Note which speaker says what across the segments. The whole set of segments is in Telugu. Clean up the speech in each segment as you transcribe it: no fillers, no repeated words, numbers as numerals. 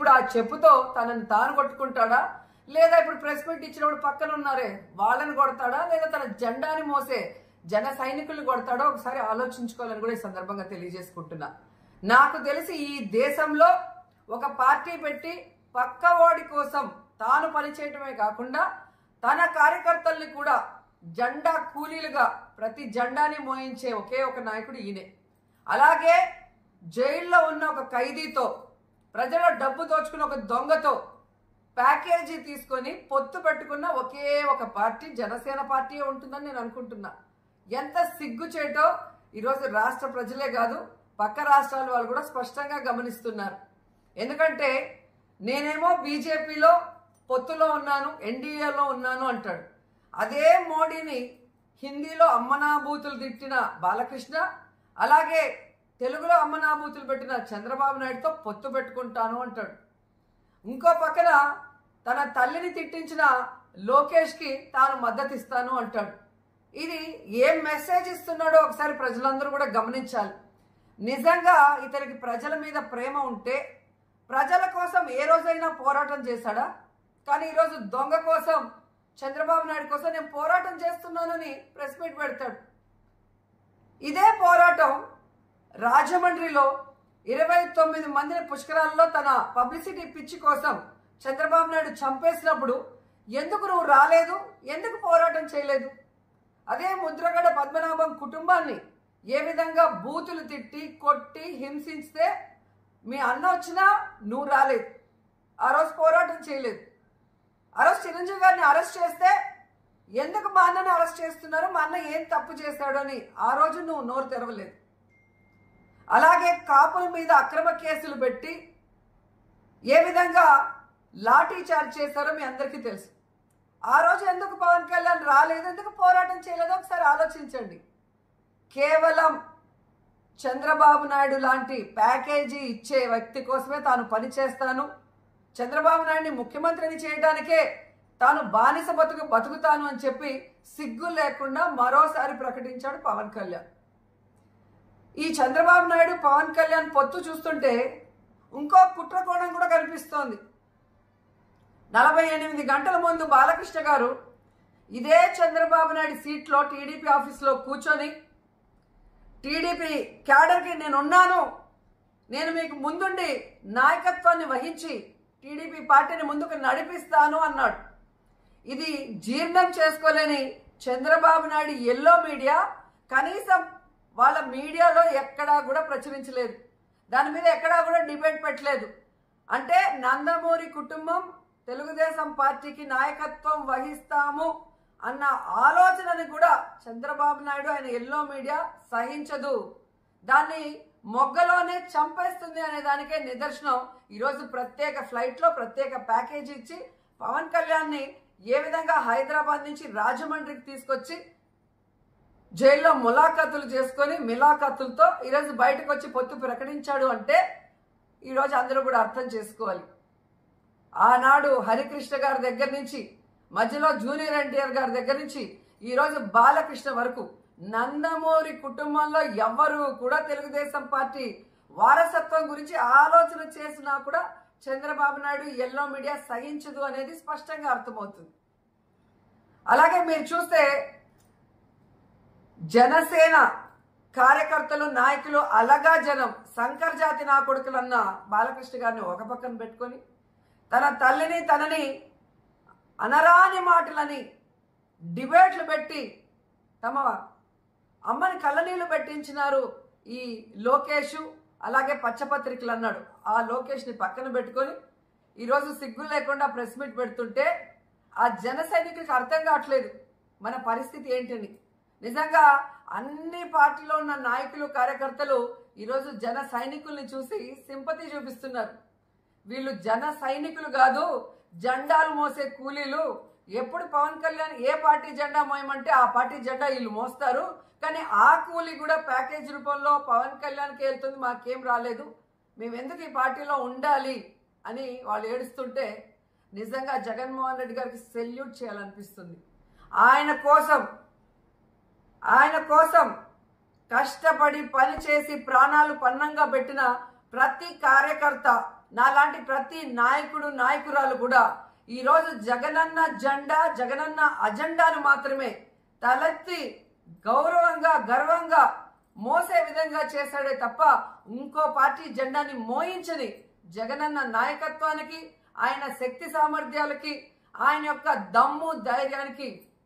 Speaker 1: ఇప్పుడు ఆ చెప్పుతో తనని తాను కొట్టుకుంటాడా, లేదా ఇప్పుడు ప్రెస్ మీట్ ఇచ్చినప్పుడు పక్కన ఉన్నారే వాళ్ళని కొడతాడా, లేదా తన జెండాని మోసే జన సైనికులు కొడతాడో ఒకసారి ఆలోచించుకోవాలని కూడా ఈ సందర్భంగా తెలియజేసుకుంటున్నా. నాకు తెలిసి ఈ దేశంలో ఒక పార్టీ పెట్టి పక్కవాడి కోసం తాను పనిచేయటమే కాకుండా తన కార్యకర్తల్ని కూడా జెండా కూలీలుగా ప్రతి జెండాని మోయించే ఒకే ఒక నాయకుడు ఈయనే. అలాగే జైల్లో ఉన్న ఒక ఖైదీతో, ప్రజల డబ్బు దోచుకున్న ఒక దొంగతో ప్యాకేజీ తీసుకొని పొత్తు పెట్టుకున్న ఒకే ఒక పార్టీ జనసేన పార్టీ ఉంటుందని నేను అనుకుంటున్నా. ఎంత సిగ్గుచేటో ఈరోజు రాష్ట్ర ప్రజలే కాదు పక్క రాష్ట్రాల వాళ్ళు కూడా స్పష్టంగా గమనిస్తున్నారు. ఎందుకంటే నేనేమో బీజేపీలో పొత్తులో ఉన్నాను, ఎన్డీఏలో ఉన్నాను అంటాడు. అదే మోడీని హిందీలో అమ్మనాభూతులు తిట్టిన బాలకృష్ణ, అలాగే తెలుగులో అమ్మనాభూతులు పెట్టిన చంద్రబాబు నాయుడుతో పొత్తు పెట్టుకుంటాను అంటాడు. ఇంకో పక్కన తన తల్లిని తిట్టించిన లోకేష్కి తాను మద్దతు ఇస్తాను అంటాడు. ఇది ఏం మెసేజ్ ఇస్తున్నాడో ఒకసారి ప్రజలందరూ కూడా గమనించాలి. నిజంగా ఇతనికి ప్రజల మీద ప్రేమ ఉంటే ప్రజల కోసం ఏ రోజైనా పోరాటం చేశాడా? కానీ ఈరోజు దొంగ కోసం, చంద్రబాబు నాయుడు కోసం నేను పోరాటం చేస్తున్నానని ప్రెస్ మీట్ పెడతాడు. ఇదే పోరాటం రాజమండ్రిలో 29 మందిని పుష్కరాల్లో తన పబ్లిసిటీ పిచ్చి కోసం చంద్రబాబు నాయుడు చంపేసినప్పుడు ఎందుకు నువ్వు రాలేదు, ఎందుకు పోరాటం చేయలేదు? అదే ముద్రగడ పద్మనాభం కుటుంబాన్ని ఏ విధంగా బూతులు తిట్టి కొట్టి హింసిస్తే మీ అన్న వచ్చినా నువ్వు రాలేదు, ఆ రోజు పోరాటం చేయలేదు. ఆ రోజు చిరంజీవి గారిని అరెస్ట్ చేస్తే ఎందుకు మా అన్నని అరెస్ట్ చేస్తున్నారు, మా అన్న ఏం తప్పు చేశాడు అని ఆ రోజు నువ్వు నోరు తెరవలేదు. అలాగే కాపుల మీద అక్రమ కేసులు పెట్టి ఏ విధంగా లాఠీ చార్జ్ చేశారో మీ అందరికీ తెలుసు. ఆ రోజు ఎందుకు పవన్ కళ్యాణ్ రాలేదు, ఎందుకు పోరాటం చేయలేదో ఒకసారి ఆలోచించండి. కేవలం చంద్రబాబు నాయుడు లాంటి ప్యాకేజీ ఇచ్చే వ్యక్తి కోసమే తాను పనిచేస్తాను, చంద్రబాబు నాయుడిని ముఖ్యమంత్రిని చేయడానికే తాను బానిస బతుకుతాను అని చెప్పి సిగ్గు లేకుండా మరోసారి ప్రకటించాడు పవన్ కళ్యాణ్. ఈ చంద్రబాబు నాయుడు పవన్ కళ్యాణ్ పొత్తు చూస్తుంటే ఇంకో కుట్రకోణం కూడా కనిపిస్తోంది. 48 గంటల ముందు బాలకృష్ణ గారు ఇదే చంద్రబాబు నాయుడు సీట్లో టీడీపీ ఆఫీస్లో కూర్చొని టీడీపీ క్యాడర్కి నేనున్నాను, నేను మీకు ముందుండి నాయకత్వాన్ని వహించి టీడీపీ పార్టీని ముందుకు నడిపిస్తాను అన్నాడు. ఇది జీర్ణం చేసుకోలేని చంద్రబాబు నాయుడు ఎల్లో మీడియా కనీసం వాళ్ళ మీడియాలో ఎక్కడా కూడా ప్రచురించలేదు, దాని మీద ఎక్కడా కూడా డిబేట్ పెట్టలేదు. అంటే నందమూరి కుటుంబం తెలుగుదేశం పార్టీకి నాయకత్వం వహిస్తాము అన్న ఆలోచనని కూడా చంద్రబాబు నాయుడు ఆయన ఎల్లో మీడియా సహించదు, దాన్ని మొగ్గలోనే చంపేస్తుంది అనే దానికే నిదర్శనం. ఈరోజు ప్రత్యేక ఫ్లైట్లో ప్రత్యేక ప్యాకేజీ ఇచ్చి పవన్ కళ్యాణ్ని ఏ విధంగా హైదరాబాద్ నుంచి రాజమండ్రికి తీసుకొచ్చి జైల్లో ములాఖతులు చేసుకొని మిలాఖతులతో ఈరోజు బయటకు వచ్చి పొత్తు ప్రకటించాడు అంటే ఈరోజు అందరూ కూడా అర్థం చేసుకోవాలి. ఆనాడు హరికృష్ణ గారి దగ్గర నుంచి, మధ్యలో జూనియర్ ఎన్టీఆర్ గారి దగ్గర నుంచి ఈరోజు బాలకృష్ణ వరకు నందమూరి కుటుంబంలో ఎవ్వరూ కూడా తెలుగుదేశం పార్టీ వారసత్వం గురించి ఆలోచన చేసినా కూడా చంద్రబాబు నాయుడు ఎల్లో మీడియా సహించదు అనేది స్పష్టంగా అర్థమవుతుంది. అలాగే మీరు చూస్తే జనసేన కార్యకర్తలు, నాయకులు, అలగా జనం శంకర్ జాతి నా కొడుకులన్న బాలకృష్ణ గారిని ఒక పక్కన పెట్టుకొని తన తల్లిని తనని అనరాని మాటలని డిబేట్లు పెట్టి తమ అమ్మని కళ్ళనీళ్ళు పెట్టించినారు ఈ లోకేష్, అలాగే పచ్చపత్రికలు అన్నాడు. ఆ లోకేష్ని పక్కన పెట్టుకొని ఈరోజు సిగ్గు లేకుండా ప్రెస్ మీట్ పెడుతుంటే ఆ జన సైనికులకు అర్థం కావట్లేదు మన పరిస్థితి ఏంటని. నిజంగా అన్ని పార్టీలో ఉన్న నాయకులు, కార్యకర్తలు ఈరోజు జన సైనికుల్ని చూసి సింపతి చూపిస్తున్నారు. వీళ్ళు జన సైనికులు కాదు, జెండాలు మోసే కూలీలు. ఎప్పుడు పవన్ కళ్యాణ్ ఏ పార్టీ జెండా మోయమంటే ఆ పార్టీ జెండా వీళ్ళు మోస్తారు, కానీ ఆ కూలీ కూడా ప్యాకేజ్ రూపంలో పవన్ కళ్యాణ్కి వెళ్తుంది, మాకేం రాలేదు, మేము ఎందుకు ఈ పార్టీలో ఉండాలి అని వాళ్ళు ఏడుస్తుంటే నిజంగా జగన్మోహన్ రెడ్డి గారికి సెల్యూట్ చేయాలనిపిస్తుంది. ఆయన కోసం కష్టపడి పనిచేసి ప్రాణాలు పన్నంగా పెట్టిన ప్రతి కార్యకర్త, నాలాంటి ప్రతి నాయకుడు నాయకురాలు కూడా ఈరోజు జగనన్న జెండా జగనన్న అజెండాను మాత్రమే తలెత్తి గౌరవంగా గర్వంగా మోసే విధంగా చేశాడే తప్ప ఇంకో పార్టీ జెండాని మోయించని జగనన్న నాయకత్వానికి, ఆయన శక్తి సామర్థ్యాలకి, ఆయన యొక్క దమ్ము ధైర్యానికి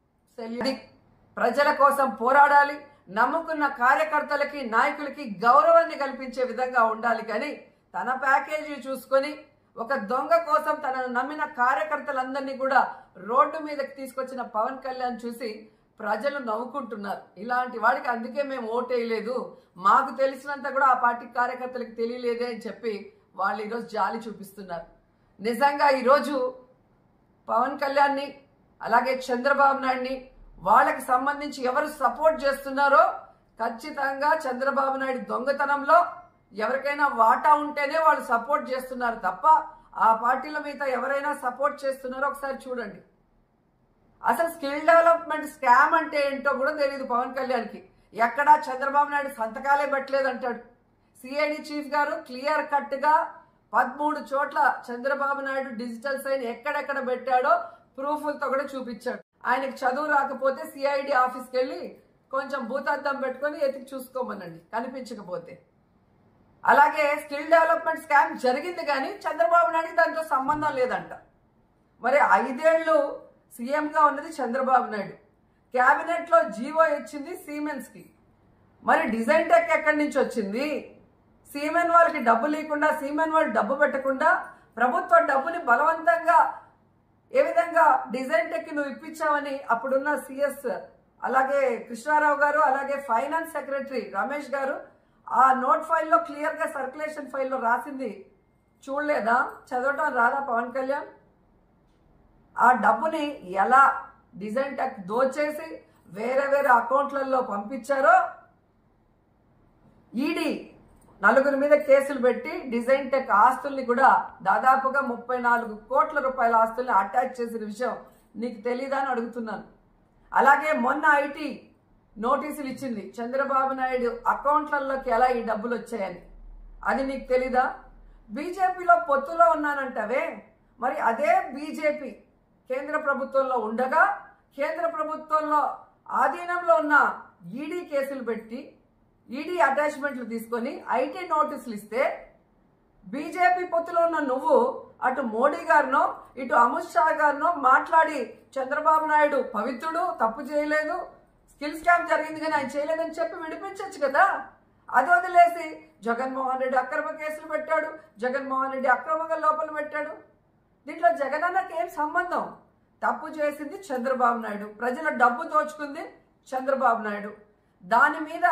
Speaker 1: ప్రజల కోసం పోరాడాలి, నమ్ముకున్న కార్యకర్తలకి నాయకులకి గౌరవాన్ని కల్పించే విధంగా ఉండాలి. కానీ తన ప్యాకేజీ చూసుకొని ఒక దొంగ కోసం తనను నమ్మిన కార్యకర్తలందరినీ కూడా రోడ్డు మీదకి తీసుకొచ్చిన పవన్ కళ్యాణ్ చూసి ప్రజలు నవ్వుకుంటున్నారు. ఇలాంటి వాడికి అందుకే మేము ఓటేయలేదు, మాకు తెలిసినంత కూడా ఆ పార్టీ కార్యకర్తలకు తెలియలేదే అని చెప్పి వాళ్ళు ఈరోజు జాలి చూపిస్తున్నారు. నిజంగా ఈరోజు పవన్ కళ్యాణ్ని అలాగే చంద్రబాబు నాయుడిని వాళ్ళకి సంబంధించి ఎవరు సపోర్ట్ చేస్తున్నారో ఖచ్చితంగా చంద్రబాబు నాయుడు దొంగతనంలో ఎవరికైనా వాటా ఉంటేనే వాళ్ళు సపోర్ట్ చేస్తున్నారు తప్ప ఆ పార్టీల మీద ఎవరైనా సపోర్ట్ చేస్తున్నారో ఒకసారి చూడండి. అసలు స్కిల్ డెవలప్మెంట్ స్కామ్ అంటే ఏంటో కూడా తెలియదు పవన్ కళ్యాణ్కి. ఎక్కడా చంద్రబాబు నాయుడు సంతకాలే పెట్టలేదు అంటాడు. సిఐడి చీఫ్ గారు క్లియర్ కట్గా 13 చోట్ల చంద్రబాబు నాయుడు డిజిటల్ సైన్ ఎక్కడెక్కడ పెట్టాడో ప్రూఫ్లతో కూడా చూపించాడు. ఆయనకు చదువు రాకపోతే సిఐడి ఆఫీస్కి వెళ్ళి కొంచెం భూతార్థం పెట్టుకొని ఎతికి చూసుకోమనండి కనిపించకపోతే. అలాగే స్కిల్ డెవలప్మెంట్ స్కామ్ జరిగింది కానీ చంద్రబాబు నాయుడుకి దాంతో సంబంధం లేదంట. మరి 5 ఏళ్ళు సీఎంగా ఉన్నది చంద్రబాబు నాయుడు, క్యాబినెట్లో జీవో ఇచ్చింది సిమెన్స్కి. మరి డిజైన్ టెక్ ఎక్కడి నుంచి వచ్చింది? సీమెన్ వాళ్ళకి డబ్బు లేకుండా, సీమెన్ వాళ్ళు డబ్బు పెట్టకుండా ప్రభుత్వ డబ్బుని బలవంతంగా ఏ విధంగా డిజైన్ టెక్ నువ్వు ఇప్పించావని అప్పుడున్న సిఎస్ అలాగే కృష్ణారావు గారు అలాగే ఫైనాన్స్ సెక్రటరీ రమేష్ గారు ఆ నోట్ ఫైల్లో క్లియర్గా సర్క్యులేషన్ ఫైల్లో రాసింది చూడలేదా? చదవటం రాదా పవన్ కళ్యాణ్? ఆ డబ్బుని ఎలా డిజైన్ టెక్ దోచేసి వేరే వేరే అకౌంట్లలో పంపించారో ఈడీ 4 మీద కేసులు పెట్టి డిజైన్ టెక్ ఆస్తుల్ని కూడా దాదాపుగా 34 కోట్ల రూపాయల ఆస్తుల్ని అటాచ్ చేసిన విషయం నీకు తెలీదా అని అడుగుతున్నాను. అలాగే మొన్న ఐటీ నోటీసులు ఇచ్చింది చంద్రబాబు నాయుడు అకౌంట్లలోకి ఎలా ఈ డబ్బులు వచ్చాయని, అది నీకు తెలీదా? బీజేపీలో పొత్తులో ఉన్నానంటవే, మరి అదే బీజేపీ కేంద్ర ప్రభుత్వంలో ఉండగా కేంద్ర ప్రభుత్వంలో ఆధీనంలో ఉన్న ఈడీ కేసులు పెట్టి ఈడీ అటాచ్మెంట్లు తీసుకొని ఐటీ నోటీసులు ఇస్తే బీజేపీ పొత్తులో ఉన్న నువ్వు అటు మోడీ గారినో ఇటు అమిత్ షా గారినో మాట్లాడి చంద్రబాబు నాయుడు పవిత్రుడు, తప్పు చేయలేదు, స్కిల్ స్కామ్ జరిగింది కానీ ఆయన చేయలేదని చెప్పి విడిపించవచ్చు కదా. అది వదిలేసి జగన్మోహన్ రెడ్డి అక్రమ కేసులు పెట్టాడు, జగన్మోహన్ రెడ్డి అక్రమంగా లోపల పెట్టాడు. దీంట్లో జగనన్నకి ఏం సంబంధం? తప్పు చేసింది చంద్రబాబు నాయుడు, ప్రజల డబ్బు దోచుకుంది చంద్రబాబు నాయుడు. దాని మీద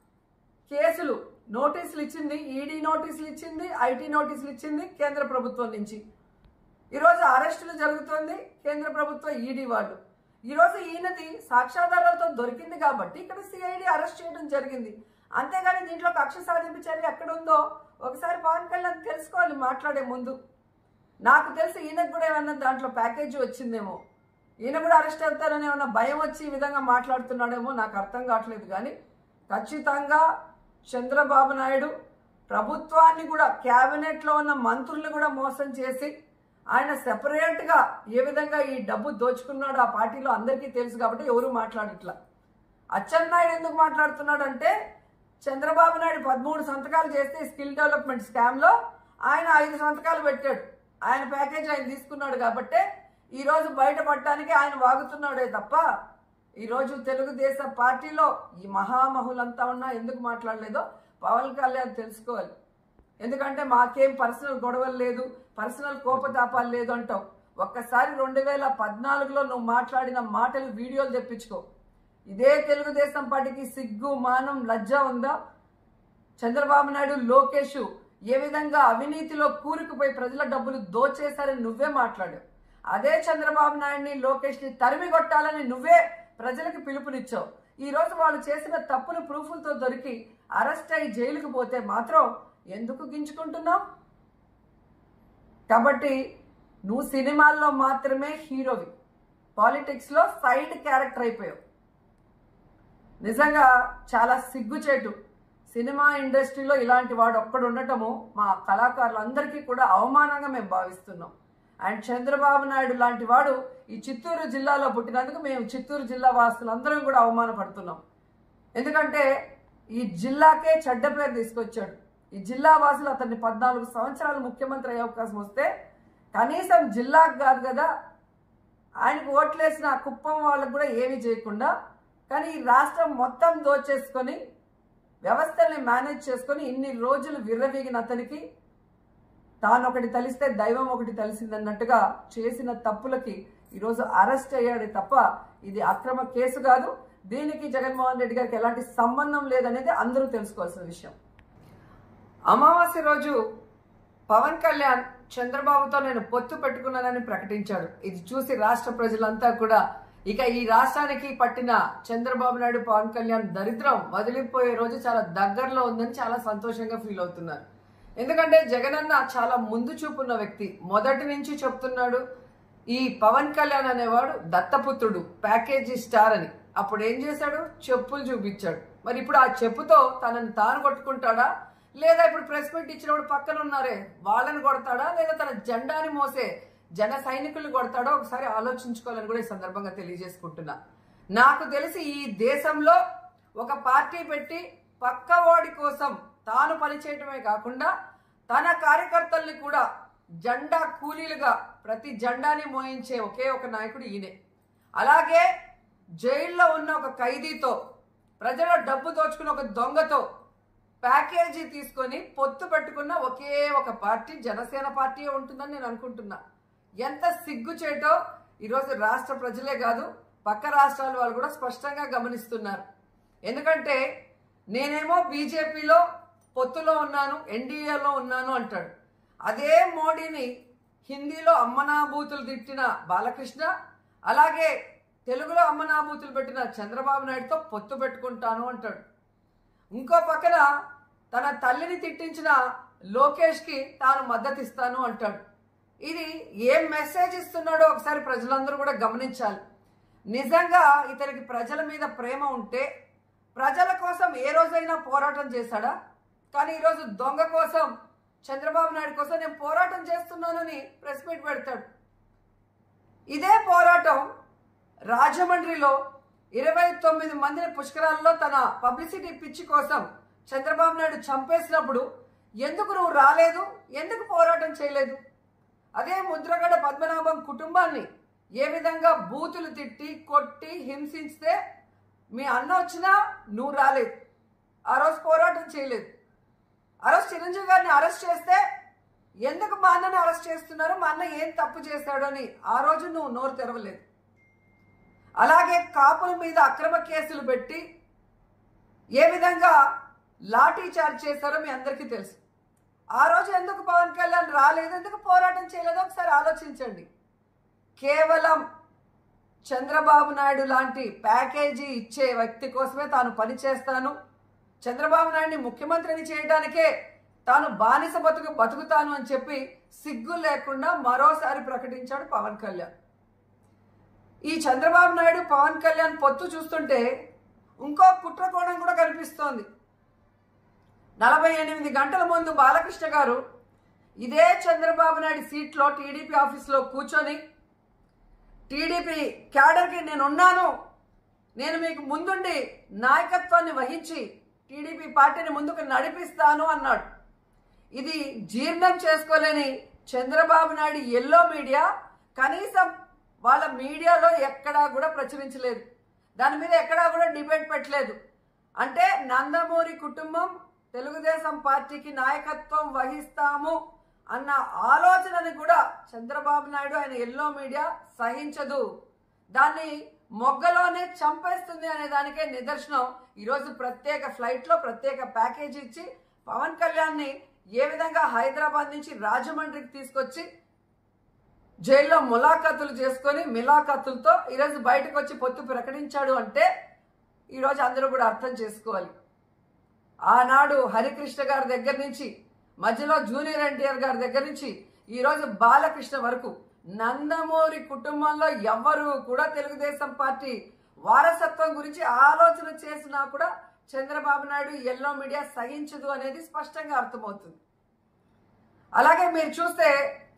Speaker 1: కేసులు నోటీసులు ఇచ్చింది ఈడీ, నోటీసులు ఇచ్చింది ఐటీ, నోటీసులు ఇచ్చింది కేంద్ర ప్రభుత్వం నుంచి. ఈరోజు అరెస్టులు జరుగుతుంది కేంద్ర ప్రభుత్వం ఈడీ వాళ్ళు. ఈరోజు ఈయనది సాక్ష్యాధారాలతో దొరికింది కాబట్టి ఇక్కడ సిఐడి అరెస్ట్ చేయడం జరిగింది. అంతేగాని దీంట్లో కక్ష సాధింపు చర్య ఎక్కడ ఉందో ఒకసారి పవన్ కళ్యాణ్ తెలుసుకోవాలి మాట్లాడే ముందు. నాకు తెలిసి ఈయనకు కూడా ఏమన్నా దాంట్లో ప్యాకేజీ వచ్చిందేమో, ఈయన కూడా అరెస్ట్ అవుతారని ఏమన్నా భయం వచ్చి ఈ విధంగా మాట్లాడుతున్నాడేమో నాకు అర్థం కావట్లేదు. కానీ ఖచ్చితంగా చంద్రబాబు నాయుడు ప్రభుత్వాన్ని కూడా క్యాబినెట్లో ఉన్న మంత్రుల్ని కూడా మోసం చేసి ఆయన సెపరేట్గా ఏ విధంగా ఈ డబ్బు దోచుకున్నాడు ఆ పార్టీలో అందరికీ తెలుసు కాబట్టి ఎవరు మాట్లాడట్లా. అచ్చెన్నాయుడు ఎందుకు మాట్లాడుతున్నాడు అంటే చంద్రబాబు నాయుడు 13 సంతకాలు చేస్తే స్కిల్ డెవలప్మెంట్ స్కామ్లో ఆయన 5 సంతకాలు పెట్టాడు, ఆయన ప్యాకేజ్ ఆయన తీసుకున్నాడు కాబట్టే ఈరోజు బయటపడటానికి ఆయన వాగుతున్నాడే తప్ప ఈరోజు తెలుగుదేశం పార్టీలో ఈ మహామహులంతా ఉన్నా ఎందుకు మాట్లాడలేదో పవన్ కళ్యాణ్ తెలుసుకోవాలి. ఎందుకంటే మాకేం పర్సనల్ గొడవలు లేదు, పర్సనల్ కోపతాపాలు లేదు అంటావు. ఒక్కసారి 2014లో నువ్వు మాట్లాడిన మాటలు వీడియోలు తెప్పించుకో. ఇదే తెలుగుదేశం పార్టీకి సిగ్గు మానం లజ్జ ఉందా? చంద్రబాబు నాయుడు లోకేష్ ఏ విధంగా అవినీతిలో కూరుకుపోయి ప్రజల డబ్బులు దోచేశారని నువ్వే మాట్లాడావు. అదే చంద్రబాబు నాయుడిని లోకేష్ని తరిమి కొట్టాలని నువ్వే ప్రజలకు పిలుపునిచ్చావు. ఈరోజు వాళ్ళు చేసిన తప్పులు ప్రూఫ్లతో దొరికి అరెస్ట్ అయ్యి జైలుకు పోతే మాత్రం ఎందుకు గింజుకుంటున్నావు? కాబట్టి నువ్వు సినిమాల్లో మాత్రమే హీరోవి, పాలిటిక్స్లో సైడ్ క్యారెక్టర్ అయిపోయావు. నిజంగా చాలా సిగ్గుచేటు. సినిమా ఇండస్ట్రీలో ఇలాంటి వాడు ఒక్కడు ఉండటము మా కళాకారులందరికీ కూడా అవమానంగా మేము భావిస్తున్నాం. అండ్ చంద్రబాబు నాయుడు లాంటి వాడు ఈ చిత్తూరు జిల్లాలో పుట్టినందుకు మేము చిత్తూరు జిల్లా వాసులందరం కూడా అవమానపడుతున్నాం. ఎందుకంటే ఈ జిల్లాకే చెడ్డ పేరు తీసుకొచ్చాడు. ఈ జిల్లా వాసులు అతన్ని 14 సంవత్సరాలు ముఖ్యమంత్రి అయ్యే అవకాశం వస్తే కనీసం జిల్లాకు కాదు కదా, ఆయనకు ఓట్లేసిన కుప్పం వాళ్ళకు కూడా ఏమీ చేయకుండా, కానీ ఈ రాష్ట్రం మొత్తం దోచేసుకొని వ్యవస్థల్ని మేనేజ్ చేసుకొని ఇన్ని రోజులు విర్రవీగిన అతనికి తాను ఒకటి తలిస్తే దైవం ఒకటి తెలిసిందన్నట్టుగా చేసిన తప్పులకి ఈరోజు అరెస్ట్ అయ్యాడు తప్ప ఇది అక్రమ కేసు కాదు. దీనికి జగన్మోహన్ రెడ్డి గారికి ఎలాంటి సంబంధం లేదనేది అందరూ తెలుసుకోవాల్సిన విషయం. అమావాస్య రోజు పవన్ కళ్యాణ్ చంద్రబాబుతో నేను పొత్తు పెట్టుకున్నానని ప్రకటించాడు. ఇది చూసి రాష్ట్ర ప్రజలంతా కూడా ఇక ఈ రాష్ట్రానికి పట్టిన చంద్రబాబు నాయుడు పవన్ కళ్యాణ్ దరిద్రం వదిలిపోయే రోజు చాలా దగ్గరలో ఉందని చాలా సంతోషంగా ఫీల్ అవుతున్నారు. ఎందుకంటే జగనన్న చాలా ముందు చూపున్న వ్యక్తి. మొదటి నుంచి చెప్తున్నాడు ఈ పవన్ కళ్యాణ్ అనేవాడు దత్తపుత్రుడు, ప్యాకేజీ స్టార్ అని. అప్పుడు ఏం చేశాడు? చెప్పులు చూపించాడు. మరి ఇప్పుడు ఆ చెప్పుతో తనని తాను కొట్టుకుంటాడా, లేదా ఇప్పుడు ప్రెస్ మీట్ ఇచ్చినప్పుడు పక్కన ఉన్నారే వాళ్ళని కొడతాడా, లేదా తన జెండాని మోసే జన సైనికులు కొడతాడో ఒకసారి ఆలోచించుకోవాలని కూడా ఈ సందర్భంగా తెలియజేసుకుంటున్నా. నాకు తెలిసి ఈ దేశంలో ఒక పార్టీ పెట్టి పక్కవాడి కోసం తాను పనిచేయటమే కాకుండా తన కార్యకర్తల్ని కూడా జెండా కూలీలుగా ప్రతి జెండాని మోయించే ఒకే ఒక నాయకుడు ఈయనే. అలాగే జైల్లో ఉన్న ఒక ఖైదీతో, ప్రజల డబ్బు దోచుకున్న ఒక దొంగతో ప్యాకేజీ తీసుకొని పొత్తు పెట్టుకున్న ఒకే ఒక పార్టీ జనసేన పార్టీ ఉంటుందని నేను అనుకుంటున్నా. ఎంత సిగ్గుచేటో ఈరోజు రాష్ట్ర ప్రజలే కాదు పక్క రాష్ట్రాల వాళ్ళు కూడా స్పష్టంగా గమనిస్తున్నారు. ఎందుకంటే నేనేమో బీజేపీలో పొత్తులో ఉన్నాను, ఎన్డీఏలో ఉన్నాను అంటాడు. అదే మోడీని హిందీలో అమ్మనాభూతులు తిట్టిన బాలకృష్ణ, అలాగే తెలుగులో అమ్మనాభూతులు పెట్టిన చంద్రబాబు నాయుడుతో పొత్తు పెట్టుకుంటాను అంటాడు. ఇంకో పక్కన తన తల్లిని తిట్టించిన లోకేష్కి తాను మద్దతు ఇస్తాను అంటాడు. ఇది ఏం మెసేజ్ ఇస్తున్నాడో ఒకసారి ప్రజలందరూ కూడా గమనించాలి. నిజంగా ఇతనికి ప్రజల మీద ప్రేమ ఉంటే ప్రజల కోసం ఏ రోజైనా పోరాటం చేశాడా? కానీ ఈరోజు దొంగ కోసం, చంద్రబాబు నాయుడు కోసం నేను పోరాటం చేస్తున్నానని ప్రెస్ మీట్ పెడతాడు. ఇదే పోరాటం రాజమండ్రిలో 29 మందిని పుష్కరాల్లో తన పబ్లిసిటీ పిచ్చి కోసం చంద్రబాబు నాయుడు చంపేసినప్పుడు ఎందుకు నువ్వు రాలేదు, ఎందుకు పోరాటం చేయలేదు? అదే ముద్రగడ పద్మనాభం కుటుంబాన్ని ఏ విధంగా బూతులు తిట్టి కొట్టి హింసిస్తే మీ అన్న వచ్చినా నువ్వు రాలేదు, ఆ రోజు పోరాటం చేయలేదు. ఆ రోజు చిరంజీవి గారిని అరెస్ట్ చేస్తే ఎందుకు మా అన్నని అరెస్ట్ చేస్తున్నారు, మా అన్న ఏం తప్పు చేశాడు అని ఆ రోజు నువ్వు నోరు తెరవలేదు. అలాగే కాపుల మీద అక్రమ కేసులు పెట్టి ఏ విధంగా లాఠీ చార్జ్ చేశారో మీ అందరికీ తెలుసు. ఆ రోజు ఎందుకు పవన్ కళ్యాణ్ రాలేదు, ఎందుకు పోరాటం చేయలేదో ఒకసారి ఆలోచించండి. కేవలం చంద్రబాబు నాయుడు లాంటి ప్యాకేజీ ఇచ్చే వ్యక్తి కోసమే తాను పనిచేస్తాను, చంద్రబాబు నాయుడిని ముఖ్యమంత్రిని చేయడానికే తాను బానిస బతుకుతాను అని చెప్పి సిగ్గు లేకుండా మరోసారి ప్రకటించాడు పవన్ కళ్యాణ్. ఈ చంద్రబాబు నాయుడు పవన్ కళ్యాణ్ పొత్తు చూస్తుంటే ఇంకో కుట్ర కోణం కూడా కనిపిస్తోంది. 48 గంటల ముందు బాలకృష్ణ గారు ఇదే చంద్రబాబు నాయుడు సీట్లో టీడీపీ ఆఫీస్లో కూర్చొని టీడీపీ క్యాడర్కి నేనున్నాను, నేను మీకు ముందుండి నాయకత్వాన్ని వహించి టీడీపీ పార్టీని ముందుకు నడిపిస్తాను అన్నాడు. ఇది జీర్ణం చేసుకోలేని చంద్రబాబు నాయుడు ఎల్లో మీడియా కనీసం వాళ్ళ మీడియాలో ఎక్కడా కూడా ప్రచురించలేదు, దాని మీద ఎక్కడా కూడా డిబేట్ పెట్టలేదు. అంటే నందమూరి కుటుంబం తెలుగుదేశం పార్టీకి నాయకత్వం వహిస్తాము అన్న ఆలోచనని కూడా చంద్రబాబు నాయుడు ఆయన ఎల్లో మీడియా సహించదు, దాన్ని మొగ్గలోనే చంపేస్తుంది అనే దానికే నిదర్శనం. ఈరోజు ప్రత్యేక ఫ్లైట్లో ప్రత్యేక ప్యాకేజీ ఇచ్చి పవన్ కళ్యాణ్ని ఏ విధంగా హైదరాబాద్ నుంచి రాజమండ్రికి తీసుకొచ్చి జైల్లో ములాఖతులు చేసుకొని మిలాఖతులతో ఈరోజు బయటకు వచ్చి పొత్తు ప్రకటించాడు అంటే ఈరోజు అందరూ కూడా అర్థం చేసుకోవాలి. ఆనాడు హరికృష్ణ గారి దగ్గర నుంచి, మధ్యలో జూనియర్ ఎన్టీఆర్ గారి దగ్గర నుంచి ఈరోజు బాలకృష్ణ వరకు నందమూరి కుటుంబంలో ఎవ్వరూ కూడా తెలుగుదేశం పార్టీ వారసత్వం గురించి ఆలోచన చేసినా కూడా చంద్రబాబు నాయుడు ఎల్లో మీడియా సహించదు అనేది స్పష్టంగా అర్థమవుతుంది. అలాగే మీరు చూస్తే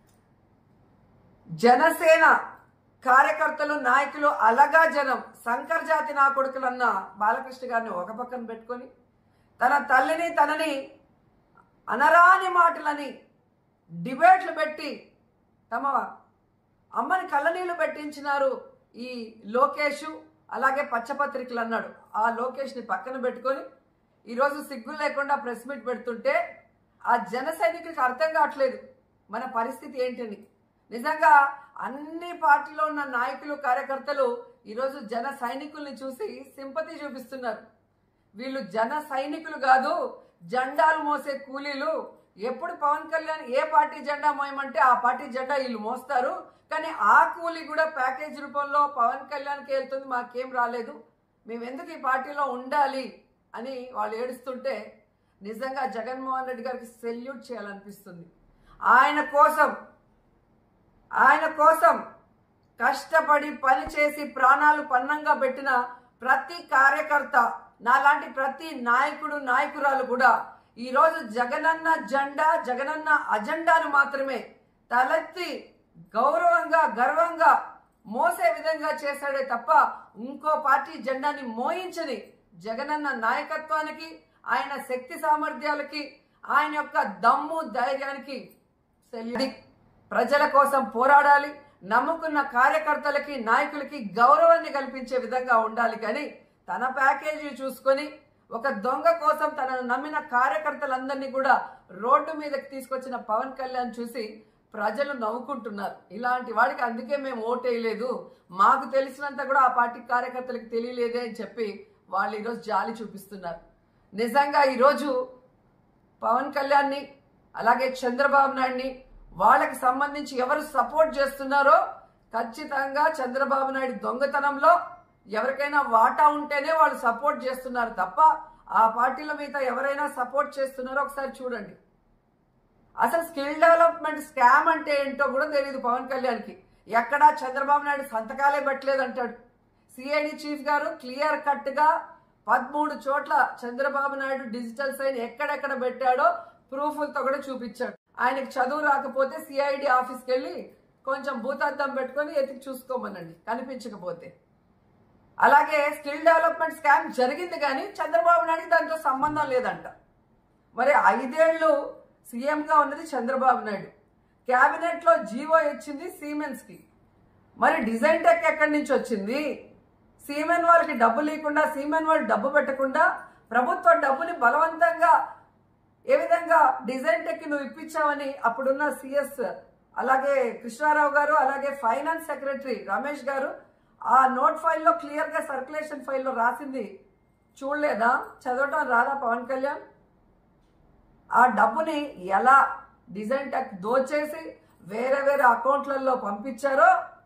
Speaker 1: జనసేన కార్యకర్తలు నాయకులు అలగా జనం శంకర్ జాతి నా కొడుకులన్న బాలకృష్ణ గారిని ఒక పక్కన పెట్టుకొని తన తల్లిని తనని అనరాని మాటలని డిబేట్లు పెట్టి తమ అమ్మని కళ్ళనీళ్ళు పెట్టించినారు ఈ లోకేష్. అలాగే పచ్చపత్రికలు అన్నాడు. ఆ లోకేష్ని పక్కన పెట్టుకొని ఈరోజు సిగ్గు లేకుండా ప్రెస్ మీట్ పెడుతుంటే ఆ జన సైనికులకు అర్థం కావట్లేదు మన పరిస్థితి ఏంటని. నిజంగా అన్ని పార్టీలో ఉన్న నాయకులు కార్యకర్తలు ఈరోజు జన సైనికుల్ని చూసి సింపతి చూపిస్తున్నారు. వీళ్ళు జన సైనికులు కాదు, జెండాలు మోసే కూలీలు. ఎప్పుడు పవన్ కళ్యాణ్ ఏ పార్టీ జెండా మోయమంటే ఆ పార్టీ జెండా వీళ్ళు మోస్తారు. కానీ ఆ కూలీ కూడా ప్యాకేజ్ రూపంలో పవన్ కళ్యాణ్కి వెళ్తుంది, మాకేం రాలేదు, మేము ఎందుకు ఈ పార్టీలో ఉండాలి అని వాళ్ళు ఏడుస్తుంటే నిజంగా జగన్మోహన్ రెడ్డి గారికి సెల్యూట్ చేయాలనిపిస్తుంది. ఆయన కోసం కష్టపడి పనిచేసి ప్రాణాలు పన్నంగా పెట్టిన ప్రతి కార్యకర్త, నాలాంటి ప్రతి నాయకుడు నాయకురాలు కూడా ఈరోజు జగనన్న జెండా జగనన్న అజెండాను మాత్రమే తలెత్తి గౌరవంగా గర్వంగా మోసే విధంగా చేశాడే తప్ప ఇంకో పార్టీ జెండాని మోయించని జగనన్న నాయకత్వానికి, ఆయన శక్తి సామర్థ్యాలకి, ఆయన యొక్క దమ్ము ధైర్యానికి సెల్యూట్. ప్రజల కోసం పోరాడాలి, నమ్ముకున్న కార్యకర్తలకి నాయకులకి గౌరవాన్ని కల్పించే విధంగా ఉండాలి. కానీ తన ప్యాకేజీ చూసుకొని ఒక దొంగ కోసం తనను నమ్మిన కార్యకర్తలందరినీ కూడా రోడ్డు మీదకి తీసుకొచ్చిన పవన్ కళ్యాణ్ చూసి ప్రజలు నవ్వుకుంటున్నారు. ఇలాంటి వాడికి అందుకే మేము ఓటేయలేదు, మాకు తెలిసినంత కూడా ఆ పార్టీ కార్యకర్తలకు తెలియలేదే అని చెప్పి వాళ్ళు ఈరోజు జాలి చూపిస్తున్నారు. నిజంగా ఈరోజు పవన్ కళ్యాణ్ని అలాగే చంద్రబాబు నాయుడిని వాళ్ళకి సంబంధించి ఎవరు సపోర్ట్ చేస్తున్నారో ఖచ్చితంగా చంద్రబాబు నాయుడు దొంగతనంలో ఎవరికైనా వాటా ఉంటేనే వాళ్ళు సపోర్ట్ చేస్తున్నారు తప్ప ఆ పార్టీల మీద ఎవరైనా సపోర్ట్ చేస్తున్నారో ఒకసారి చూడండి. అసలు స్కిల్ డెవలప్మెంట్ స్కామ్ అంటే ఏంటో కూడా తెలియదు పవన్ కళ్యాణ్కి. ఎక్కడా చంద్రబాబు నాయుడు సంతకాలే పెట్టలేదు అంటాడు. సిఐడి చీఫ్ గారు క్లియర్ కట్గా 13 చోట్ల చంద్రబాబు నాయుడు డిజిటల్ సైన్ ఎక్కడెక్కడ పెట్టాడో ప్రూఫ్లతో కూడా చూపించాడు. ఆయనకు చదువు రాకపోతే సిఐడి ఆఫీస్కి వెళ్ళి కొంచెం భూతద్దం పెట్టుకొని ఎతికి చూసుకోమనండి కనిపించకపోతే. అలాగే స్కిల్ డెవలప్మెంట్ స్కామ్ జరిగింది కానీ చంద్రబాబు నాయుడుకి దాంతో సంబంధం లేదంట. మరి 5 ఏళ్ళు సీఎంగా ఉన్నది చంద్రబాబు నాయుడు, క్యాబినెట్లో జీవో ఇచ్చింది సిమెన్స్కి. మరి డిజైన్ టెక్ ఎక్కడి నుంచి వచ్చింది? సిమెన్ వాళ్ళకి డబ్బు లేకుండా, సిమెన్ వాళ్ళు డబ్బు పెట్టకుండా ప్రభుత్వ డబ్బుని బలవంతంగా ఏ విధంగా డిజైన్ టెక్కి నువ్వు ఇప్పించావని అప్పుడున్న సిఎస్ అలాగే కృష్ణారావు గారు అలాగే ఫైనాన్స్ సెక్రటరీ రమేష్ గారు ఆ నోట్ ఫైల్లో క్లియర్గా సర్క్యులేషన్ ఫైల్లో రాసింది చూడలేదా? చదవటం రాదా పవన్ కళ్యాణ్? ఆ డబ్బుని ఎలా డిజైన్ టెక్ దోచేసి వేరే వేరే అకౌంట్లలో పంపించారో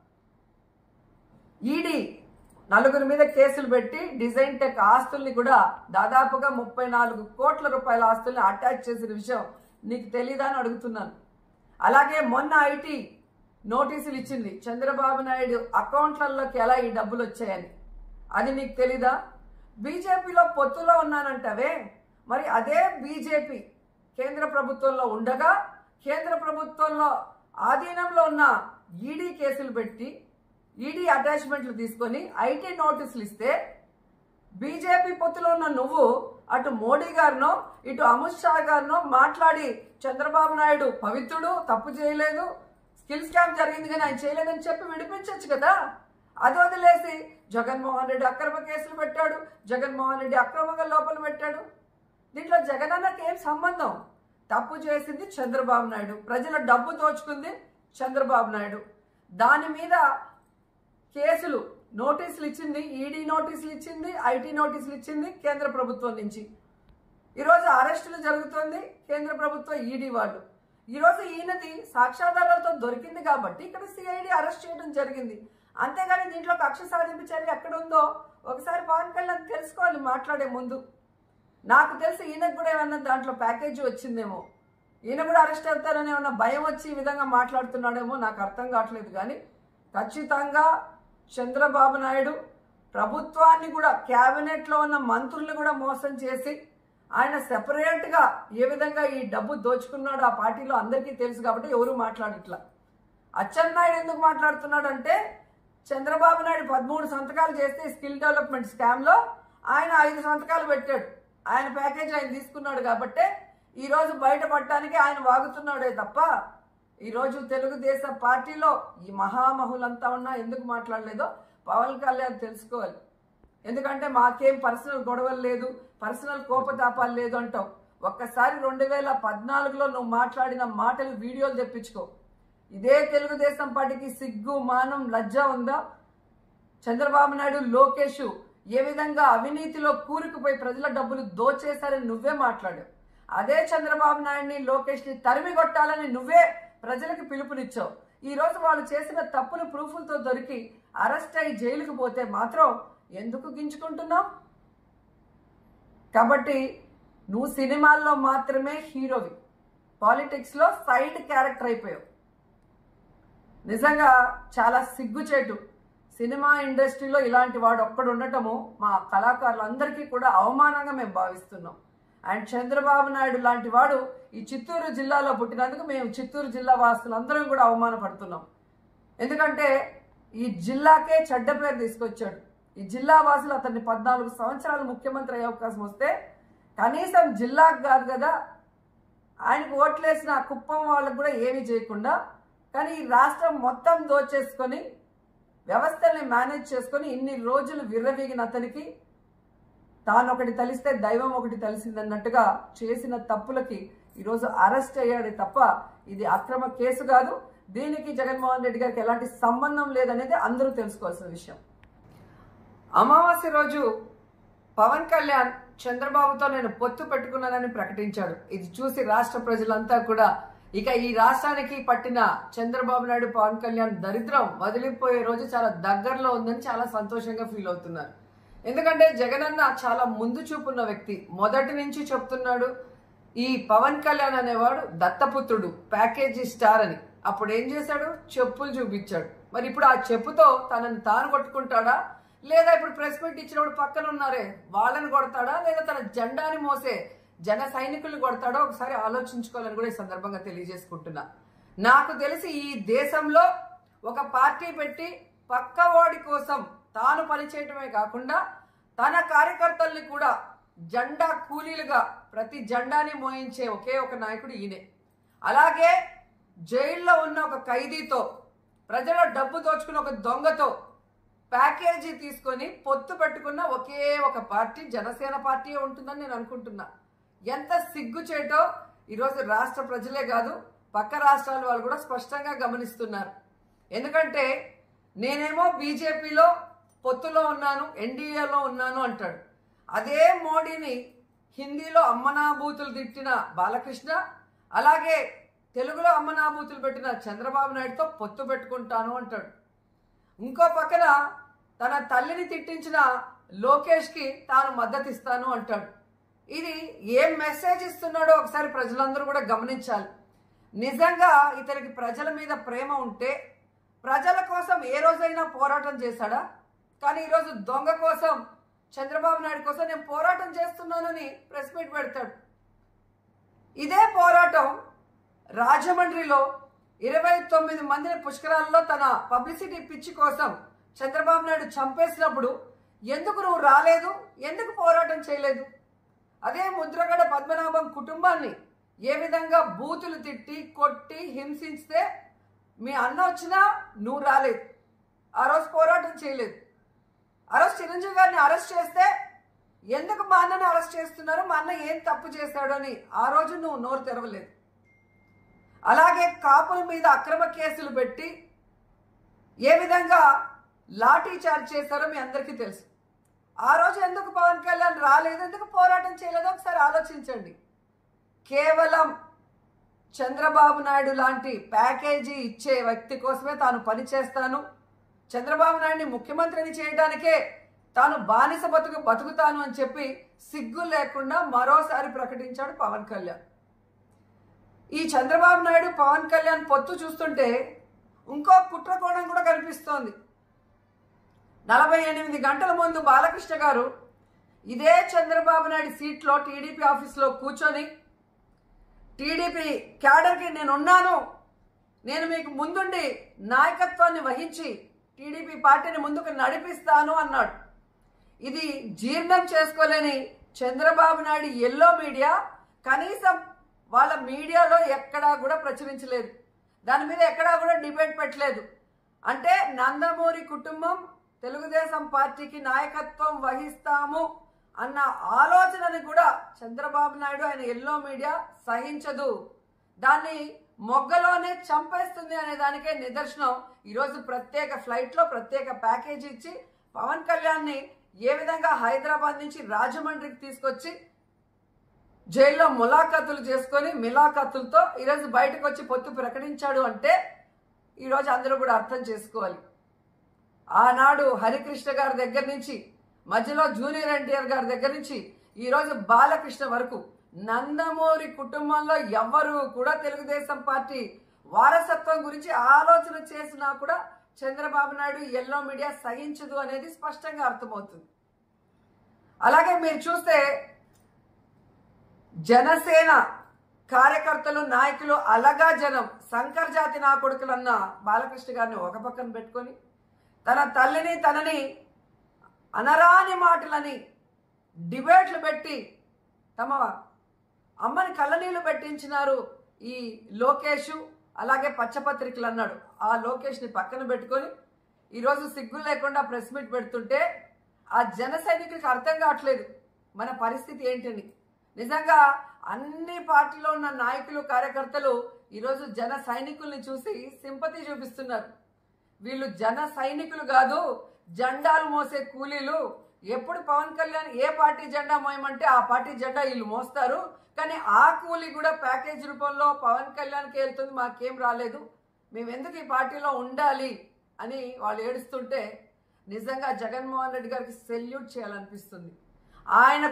Speaker 1: ఈడీ 4 మీద కేసులు పెట్టి డిజైన్ టెక్ ఆస్తుల్ని కూడా దాదాపుగా 34 కోట్ల రూపాయల ఆస్తుల్ని అటాచ్ చేసిన విషయం నీకు తెలీదా అని అడుగుతున్నాను. అలాగే మొన్న ఐటీ నోటీసులు ఇచ్చింది చంద్రబాబు నాయుడు అకౌంట్లలోకి ఎలా ఈ డబ్బులు వచ్చాయని, అది నీకు తెలీదా? బీజేపీలో పొత్తులో ఉన్నానంటావే, మరి అదే బీజేపీ కేంద్ర ప్రభుత్వంలో ఉండగా కేంద్ర ప్రభుత్వంలో ఆధీనంలో ఉన్న ఈడీ కేసులు పెట్టి ఈడీ అటాచ్మెంట్లు తీసుకొని ఐటీ నోటీసులు ఇస్తే బీజేపీ పొత్తులో ఉన్న నువ్వు అటు మోడీ గారినో ఇటు అమిత్ షా గారినో మాట్లాడి చంద్రబాబు నాయుడు పవిత్రుడు, తప్పు చేయలేదు, స్కిల్ స్కామ్ జరిగింది కానీ ఆయన చేయలేదని చెప్పి విడిపించవచ్చు కదా. అది వదిలేసి జగన్మోహన్ రెడ్డి అక్రమ కేసులు పెట్టాడు, జగన్మోహన్ రెడ్డి అక్రమంగా లోపల పెట్టాడు. దీంట్లో జగనన్నకి ఏం సంబంధం? తప్పు చేసింది చంద్రబాబు నాయుడు, ప్రజల డబ్బు దోచుకుంది చంద్రబాబు నాయుడు. దాని మీద కేసులు నోటీసులు ఇచ్చింది ఈడీ, నోటీసులు ఇచ్చింది ఐటీ, నోటీసులు ఇచ్చింది కేంద్ర ప్రభుత్వం నుంచి. ఈరోజు అరెస్టులు జరుగుతుంది కేంద్ర ప్రభుత్వం ఈడీ వాళ్ళు. ఈరోజు ఈయనది సాక్ష్యాధారాలతో దొరికింది కాబట్టి ఇక్కడ సిఐడి అరెస్ట్ చేయడం జరిగింది. అంతేగాని దీంట్లో కక్ష సాధింపు చర్య ఎక్కడ ఉందో ఒకసారి పవన్ కళ్యాణ్ తెలుసుకోవాలి మాట్లాడే ముందు. నాకు తెలిసి ఈయనకు కూడా ఏమన్నా దాంట్లో ప్యాకేజీ వచ్చిందేమో, ఈయన కూడా అరెస్ట్ అవుతారని ఏమన్నా భయం వచ్చి ఈ విధంగా మాట్లాడుతున్నాడేమో నాకు అర్థం కావట్లేదు. కానీ ఖచ్చితంగా చంద్రబాబు నాయుడు ప్రభుత్వాన్ని కూడా క్యాబినెట్లో ఉన్న మంత్రులు కూడా మోసం చేసి ఆయన సెపరేట్గా ఏ విధంగా ఈ డబ్బు దోచుకున్నాడో ఆ పార్టీలో అందరికీ తెలుసు కాబట్టి ఎవరు మాట్లాడట్లా. అచ్చెన్నాయుడు ఎందుకు మాట్లాడుతున్నాడు అంటే చంద్రబాబు నాయుడు 13 సంతకాలు చేస్తే స్కిల్ డెవలప్మెంట్ స్కామ్లో ఆయన 5 సంతకాలు పెట్టాడు. ఆయన ప్యాకేజ్ ఆయన తీసుకున్నాడు కాబట్టి ఈరోజు బయటపడటానికి ఆయన వాగుతున్నాడే తప్ప ఈరోజు తెలుగుదేశం పార్టీలో ఈ మహామహులంతా ఉన్నా ఎందుకు మాట్లాడలేదో పవన్ కళ్యాణ్ తెలుసుకోవాలి. ఎందుకంటే మాకేం పర్సనల్ గొడవలు లేదు, పర్సనల్ కోపతాపాలు లేదు అంటావు. ఒక్కసారి 2014లో నువ్వు మాట్లాడిన మాటలు వీడియోలు తెప్పించుకో. ఇదే తెలుగుదేశం పార్టీకి సిగ్గు మానం లజ్జ ఉందా? చంద్రబాబు నాయుడు లోకేష్ ఏ విధంగా అవినీతిలో కూరుకుపోయి ప్రజల డబ్బులు దోచేశారని నువ్వే మాట్లాడావు. అదే చంద్రబాబు నాయుడిని లోకేష్ని తరిమి కొట్టాలని నువ్వే ప్రజలకు పిలుపునిచ్చావు. ఈరోజు వాళ్ళు చేసిన తప్పులు ప్రూఫ్లతో దొరికి అరెస్ట్ అయ్యి జైలుకు పోతే మాత్రం ఎందుకు గింజుకుంటున్నావు? కాబట్టి నువ్వు సినిమాల్లో మాత్రమే హీరోవి, పాలిటిక్స్లో సైడ్ క్యారెక్టర్ అయిపోయావు. నిజంగా చాలా సిగ్గుచేటు. సినిమా ఇండస్ట్రీలో ఇలాంటి వాడు ఒక్కడు ఉండటము మా కళాకారులందరికీ కూడా అవమానంగా మేము భావిస్తున్నాం. అండ్ చంద్రబాబు నాయుడు లాంటి వాడు ఈ చిత్తూరు జిల్లాలో పుట్టినందుకు మేము చిత్తూరు జిల్లా వాసులందరం కూడా అవమానపడుతున్నాం. ఎందుకంటే ఈ జిల్లాకే చెడ్డ పేరు తీసుకొచ్చాడు. ఈ జిల్లా వాసులు అతన్ని 14 సంవత్సరాలు ముఖ్యమంత్రి అయ్యే అవకాశం వస్తే కనీసం జిల్లాకు కాదు కదా, ఆయనకు ఓట్లేసిన కుప్పం వాళ్ళకు కూడా ఏమీ చేయకుండా, కానీ ఈ రాష్ట్రం మొత్తం దోచేసుకొని వ్యవస్థల్ని మేనేజ్ చేసుకొని ఇన్ని రోజులు విర్రవీగిన అతనికి తాను ఒకటి తలిస్తే దైవం ఒకటి తెలిసిందన్నట్టుగా చేసిన తప్పులకి ఈరోజు అరెస్ట్ అయ్యాడు తప్ప ఇది అక్రమ కేసు కాదు. దీనికి జగన్మోహన్ రెడ్డి గారికి ఎలాంటి సంబంధం లేదనేది అందరూ తెలుసుకోవాల్సిన విషయం. అమావాస్య రోజు పవన్ కళ్యాణ్ చంద్రబాబుతో నేను పొత్తు పెట్టుకున్నానని ప్రకటించాడు. ఇది చూసి రాష్ట్ర ప్రజలంతా కూడా ఇక ఈ రాష్ట్రానికి పట్టిన చంద్రబాబు నాయుడు పవన్ కళ్యాణ్ దరిద్రం వదిలిపోయే రోజు చాలా దగ్గరలో ఉందని చాలా సంతోషంగా ఫీల్ అవుతున్నారు. ఎందుకంటే జగనన్న చాలా ముందు చూపున్న వ్యక్తి. మొదటి నుంచి చెప్తున్నాడు ఈ పవన్ కళ్యాణ్ అనేవాడు దత్తపుత్రుడు, ప్యాకేజీ స్టార్ అని. అప్పుడు ఏం చేశాడు? చెప్పులు చూపించాడు. మరి ఇప్పుడు ఆ చెప్పుతో తనని తాను కొట్టుకుంటాడా, లేదా ఇప్పుడు ప్రెస్ మీట్ ఇచ్చినప్పుడు పక్కన ఉన్నారే వాళ్ళని కొడతాడా, లేదా తన జెండాని మోసే జన సైనికుల్ని కొడతాడో ఒకసారి ఆలోచించుకోవాలని కూడా ఈ సందర్భంగా తెలియజేసుకుంటున్నా. నాకు తెలిసి ఈ దేశంలో ఒక పార్టీ పెట్టి పక్కవాడి కోసం తాను పనిచేయటమే కాకుండా తన కార్యకర్తల్ని కూడా జెండా కూలీలుగా ప్రతి జెండాని మోయించే ఒకే ఒక నాయకుడు ఈయనే. అలాగే జైల్లో ఉన్న ఒక ఖైదీతో, ప్రజల డబ్బు దోచుకున్న ఒక దొంగతో ప్యాకేజీ తీసుకొని పొత్తు పెట్టుకున్న ఒకే ఒక పార్టీ జనసేన పార్టీ ఉంటుందని నేను అనుకుంటున్నా. ఎంత సిగ్గుచేటో ఈరోజు రాష్ట్ర ప్రజలే కాదు పక్క రాష్ట్రాల వాళ్ళు కూడా స్పష్టంగా గమనిస్తున్నారు. ఎందుకంటే నేనేమో బీజేపీలో పొత్తులో ఉన్నాను, ఎన్డీఏలో ఉన్నాను అంటాడు. అదే మోడీని హిందీలో అమ్మనాభూతులు తిట్టిన బాలకృష్ణ, అలాగే తెలుగులో అమ్మనాభూతులు పెట్టిన చంద్రబాబు నాయుడుతో పొత్తు పెట్టుకుంటాను అంటాడు. ఇంకో పక్కన తన తల్లిని తిట్టించిన లోకేష్కి తాను మద్దతు ఇస్తాను అంటాడు. ఇది ఏం మెసేజ్ ఇస్తున్నాడో ఒకసారి ప్రజలందరూ కూడా గమనించాలి. నిజంగా ఇతనికి ప్రజల మీద ప్రేమ ఉంటే ప్రజల కోసం ఏ రోజైనా పోరాటం చేశాడా? కానీ ఈరోజు దొంగ కోసం, చంద్రబాబు నాయుడు కోసం నేను పోరాటం చేస్తున్నానని ప్రెస్ మీట్ పెడతాడు. ఇదే పోరాటం రాజమండ్రిలో 29 మందిని పుష్కరాల్లో తన పబ్లిసిటీ పిచ్చి కోసం చంద్రబాబు నాయుడు చంపేసినప్పుడు ఎందుకు నువ్వు రాలేదు? ఎందుకు పోరాటం చేయలేదు? అదే ముద్రగడ పద్మనాభం కుటుంబాన్ని ఏ విధంగా బూతులు తిట్టి కొట్టి హింసిస్తే మీ అన్న వచ్చినా నువ్వు రాలేదు, ఆ రోజు పోరాటం చేయలేదు. ఆ రోజు చిరంజీవి గారిని అరెస్ట్ చేస్తే ఎందుకు మా అన్నని అరెస్ట్ చేస్తున్నారు, మా అన్న ఏం తప్పు చేశాడు అని ఆ రోజు నువ్వు నోరు తెరవలేదు. అలాగే కాపుల మీద అక్రమ కేసులు పెట్టి ఏ విధంగా లాఠీ చార్జ్ చేశారో మీ అందరికీ తెలుసు. ఆ రోజు ఎందుకు పవన్ కళ్యాణ్ రాలేదు, ఎందుకు పోరాటం చేయలేదో ఒకసారి ఆలోచించండి. కేవలం చంద్రబాబు నాయుడు లాంటి ప్యాకేజీ ఇచ్చే వ్యక్తి కోసమే తాను పనిచేస్తాను, చంద్రబాబు నాయుడిని ముఖ్యమంత్రిని చేయడానికే తాను బానిస బతుకుతాను అని చెప్పి సిగ్గు లేకుండా మరోసారి ప్రకటించాడు పవన్ కళ్యాణ్. ఈ చంద్రబాబు నాయుడు పవన్ కళ్యాణ్ పొత్తు చూస్తుంటే ఇంకో కుట్రకోణం కూడా కనిపిస్తోంది. 48 గంటల ముందు బాలకృష్ణ గారు ఇదే చంద్రబాబు నాయుడు సీట్లో టీడీపీ ఆఫీస్లో కూర్చొని టీడీపీ క్యాడర్కి నేనున్నాను, నేను మీకు ముందుండి నాయకత్వాన్ని వహించి టీడీపీ పార్టీని ముందుకు నడిపిస్తాను అన్నాడు. ఇది జీర్ణం చేసుకోలేని చంద్రబాబు నాయుడు ఎల్లో మీడియా కనీసం వాళ్ళ మీడియాలో ఎక్కడా కూడా ప్రచురించలేదు, దాని మీద ఎక్కడా కూడా డిబేట్ పెట్టలేదు. అంటే నందమూరి కుటుంబం తెలుగుదేశం పార్టీకి నాయకత్వం వహిస్తాము అన్న ఆలోచనని కూడా చంద్రబాబు నాయుడు ఆయన ఎల్లో మీడియా సహించదు, దాన్ని మొగ్గలోనే చంపేస్తుంది అనే దానికే నిదర్శనం. ఈరోజు ప్రత్యేక ఫ్లైట్లో ప్రత్యేక ప్యాకేజీ ఇచ్చి పవన్ కళ్యాణ్ని ఏ విధంగా హైదరాబాద్ నుంచి రాజమండ్రికి తీసుకొచ్చి జైల్లో ములాఖతులు చేసుకొని మిలాఖతులతో ఈరోజు బయటకు వచ్చి పొత్తు ప్రకటించాడు అంటే ఈరోజు అందరూ కూడా అర్థం చేసుకోవాలి. ఆనాడు హరికృష్ణ గారి దగ్గర నుంచి, మధ్యలో జూనియర్ ఎన్టీఆర్ గారి దగ్గర నుంచి ఈరోజు బాలకృష్ణ వరకు నందమూరి కుటుంబంలో ఎవ్వరూ కూడా తెలుగుదేశం పార్టీ వారసత్వం గురించి ఆలోచన చేసినా కూడా చంద్రబాబు నాయుడు ఎల్లో మీడియా సహించదు అనేది స్పష్టంగా అర్థమవుతుంది. అలాగే మీరు చూస్తే జనసేన కార్యకర్తలు, నాయకులు, అలగా జనం శంకర్ జాతి నా కొడుకులన్న బాలకృష్ణ గారిని ఒక పక్కన పెట్టుకొని తన తల్లిని తనని అనరాని మాటలని డిబేట్లు పెట్టి తమ అమ్మని కళ్ళనీళ్ళు పెట్టించినారు ఈ లోకేష్, అలాగే పచ్చపత్రికలు అన్నాడు. ఆ లోకేష్ని పక్కన పెట్టుకొని ఈరోజు సిగ్గు లేకుండా ప్రెస్ మీట్ పెడుతుంటే ఆ జన సైనికులకు అర్థం కావట్లేదు మన పరిస్థితి ఏంటని. నిజంగా అన్ని పార్టీలో ఉన్న నాయకులు, కార్యకర్తలు ఈరోజు జన సైనికుల్ని చూసి సింపతి చూపిస్తున్నారు. వీళ్ళు జన సైనికులు కాదు, జెండాలు మోసే కూలీలు. ఎప్పుడు పవన్ కళ్యాణ్ ఏ పార్టీ జెండా మోయమంటే ఆ పార్టీ జెండా వీళ్ళు మోస్తారు, కానీ ఆ కూలీ కూడా ప్యాకేజ్ రూపంలో పవన్ కళ్యాణ్కి వెళ్తుంది, మాకేం రాలేదు, మేము ఎందుకు ఈ పార్టీలో ఉండాలి అని వాళ్ళు ఏడుస్తుంటే నిజంగా జగన్మోహన్ రెడ్డి గారికి సెల్యూట్ చేయాలనిపిస్తుంది. ఆయన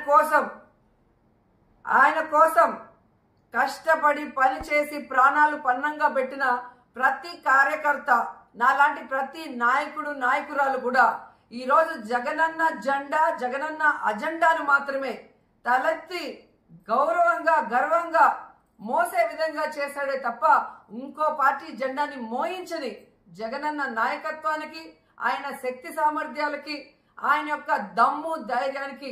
Speaker 1: కోసం కష్టపడి పనిచేసి ప్రాణాలు పన్నంగా పెట్టిన ప్రతి కార్యకర్త, నాలాంటి ప్రతి నాయకుడు, నాయకురాలు కూడా ఈరోజు జగనన్న జెండా, జగనన్న అజెండాను మాత్రమే తలెత్తి గౌరవంగా, గర్వంగా మోసే విధంగా చేశాడే తప్ప ఇంకో పార్టీ జెండాని మోయించని జగనన్న నాయకత్వానికి, ఆయన శక్తి సామర్థ్యాలకి, ఆయన యొక్క దమ్ము ధైర్యానికి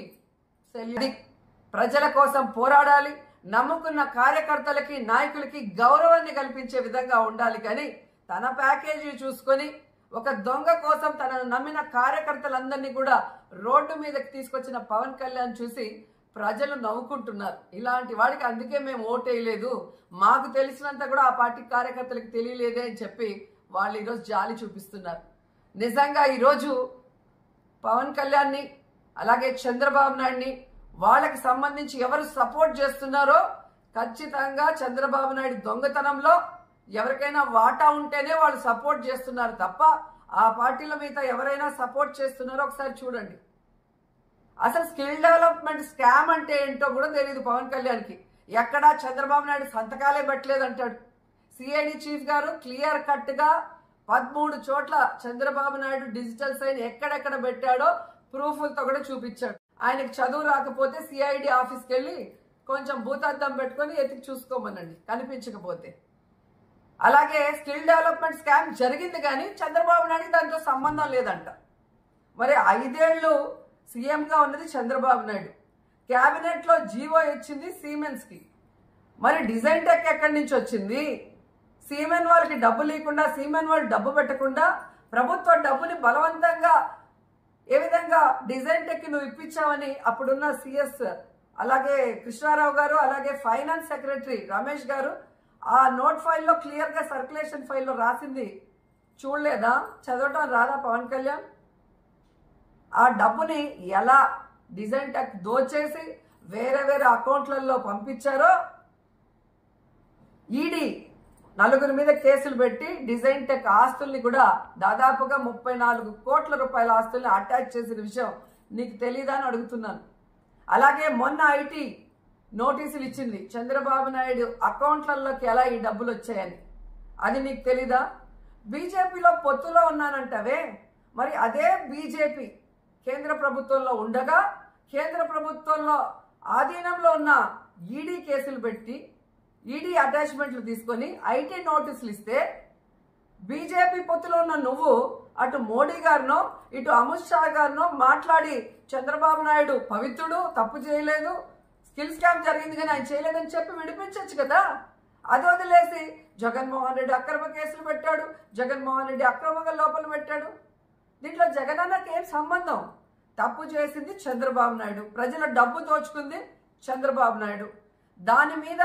Speaker 1: ప్రజల కోసం పోరాడాలి, నమ్ముకున్న కార్యకర్తలకి, నాయకులకి గౌరవాన్ని కల్పించే విధంగా ఉండాలి. కానీ తన ప్యాకేజీ చూసుకొని ఒక దొంగ కోసం తనను నమ్మిన కార్యకర్తలందరినీ కూడా రోడ్డు మీదకి తీసుకొచ్చిన పవన్ కళ్యాణ్ చూసి ప్రజలు నవ్వుకుంటున్నారు. ఇలాంటి వాడికి అందుకే మేము ఓటేయలేదు, మాకు తెలిసినంత కూడా ఆ పార్టీ కార్యకర్తలకు తెలియలేదే అని చెప్పి వాళ్ళు ఈరోజు జాలి చూపిస్తున్నారు. నిజంగా ఈరోజు పవన్ కళ్యాణ్ని, అలాగే చంద్రబాబు నాయుడిని, వాళ్ళకి సంబంధించి ఎవరు సపోర్ట్ చేస్తున్నారో ఖచ్చితంగా చంద్రబాబు నాయుడు దొంగతనంలో ఎవరికైనా వాటా ఉంటేనే వాళ్ళు సపోర్ట్ చేస్తున్నారు తప్ప ఆ పార్టీల మీద ఎవరైనా సపోర్ట్ చేస్తున్నారో ఒకసారి చూడండి. అసలు స్కిల్ డెవలప్మెంట్ స్కామ్ అంటే ఏంటో కూడా తెలియదు పవన్ కళ్యాణ్కి. ఎక్కడా చంద్రబాబు నాయుడు సంతకాలే పెట్టలేదు అంటాడు. సిఐడి చీఫ్ గారు క్లియర్ కట్గా 13 చోట్ల చంద్రబాబు నాయుడు డిజిటల్ సైన్ ఎక్కడెక్కడ పెట్టాడో ప్రూఫ్లతో కూడా చూపించాడు. ఆయనకు చదువు రాకపోతే సిఐడి ఆఫీస్కి వెళ్ళి కొంచెం భూతార్థం పెట్టుకొని ఎతికి చూసుకోమనండి కనిపించకపోతే. అలాగే స్కిల్ డెవలప్మెంట్ స్కామ్ జరిగింది కానీ చంద్రబాబు నాయుడుకి దాంతో సంబంధం లేదంట. మరి 5 ఏళ్ళు సీఎంగా ఉన్నది చంద్రబాబు నాయుడు, క్యాబినెట్లో జీవో ఇచ్చింది సిమెన్స్కి. మరి డిజైన్ టెక్ ఎక్కడి నుంచి వచ్చింది? సిమెన్ వాళ్ళకి డబ్బు లేకుండా, సిమెన్ వాళ్ళు డబ్బు పెట్టకుండా ప్రభుత్వ డబ్బుని బలవంతంగా ఏ విధంగా డిజైన్ టెక్ నువ్వు ఇప్పించావని అప్పుడున్న సిఎస్ అలాగే కృష్ణారావు గారు, అలాగే ఫైనాన్స్ సెక్రటరీ రమేష్ గారు ఆ నోట్ ఫైల్లో క్లియర్గా సర్క్యులేషన్ ఫైల్లో రాసింది చూడలేదా? చదవటం రాదా పవన్ కళ్యాణ్? ఆ డబ్బుని ఎలా డిజైన్ టెక్ దోచేసి వేరే వేరే అకౌంట్లలో పంపించారో ఈడీ 4 మీద కేసులు పెట్టి డిజైన్ టెక్ ఆస్తుల్ని కూడా దాదాపుగా 34 కోట్ల రూపాయల ఆస్తుల్ని అటాచ్ చేసిన విషయం నీకు తెలీదా అని అడుగుతున్నాను. అలాగే మొన్న ఐటీ నోటీసులు ఇచ్చింది చంద్రబాబు నాయుడు అకౌంట్లలోకి ఎలా ఈ డబ్బులు వచ్చాయని, అది నీకు తెలీదా? బీజేపీలో పొత్తులో ఉన్నానంటవే, మరి అదే బీజేపీ కేంద్ర ప్రభుత్వంలో ఉండగా కేంద్ర ప్రభుత్వంలో ఆధీనంలో ఉన్న ఈడీ కేసులు పెట్టి ఈడీ అటాచ్మెంట్లు తీసుకొని ఐటీ నోటీసులు ఇస్తే బీజేపీ పొత్తులో ఉన్న నువ్వు అటు మోడీ గారినో ఇటు అమిత్ షా గారినో మాట్లాడి చంద్రబాబు నాయుడు పవిత్రుడు, తప్పు చేయలేదు, స్కిల్ స్కామ్ జరిగింది కానీ ఆయన చేయలేదని చెప్పి విడిపించవచ్చు కదా. అది వదిలేసి జగన్మోహన్ రెడ్డి అక్రమ కేసులు పెట్టాడు, జగన్మోహన్ రెడ్డి అక్రమంగా లోపల పెట్టాడు. దీంట్లో జగనన్నకి ఏం సంబంధం? తప్పు చేసింది చంద్రబాబు నాయుడు, ప్రజల డబ్బు దోచుకుంది చంద్రబాబు నాయుడు. దాని మీద